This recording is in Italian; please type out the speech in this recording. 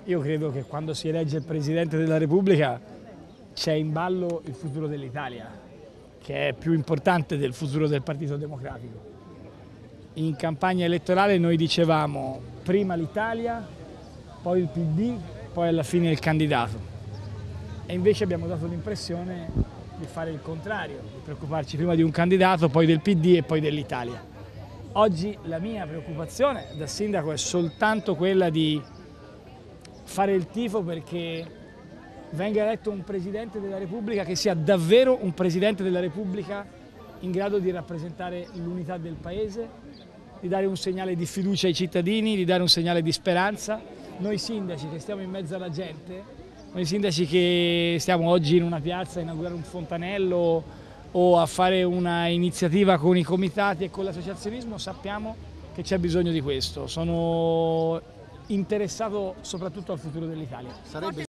Io credo che quando si elegge il Presidente della Repubblica c'è in ballo il futuro dell'Italia, che è più importante del futuro del Partito Democratico. In campagna elettorale noi dicevamo prima l'Italia, poi il PD, poi alla fine il candidato. E invece abbiamo dato l'impressione di fare il contrario, di preoccuparci prima di un candidato, poi del PD e poi dell'Italia. Oggi la mia preoccupazione da sindaco è soltanto quella di fare il tifo perché venga eletto un Presidente della Repubblica che sia davvero un Presidente della Repubblica in grado di rappresentare l'unità del Paese, di dare un segnale di fiducia ai cittadini, di dare un segnale di speranza. Noi sindaci che stiamo in mezzo alla gente, noi sindaci che stiamo oggi in una piazza a inaugurare un fontanello o a fare una iniziativa con i comitati e con l'associazionismo, sappiamo che c'è bisogno di questo. Sono interessato soprattutto al futuro dell'Italia.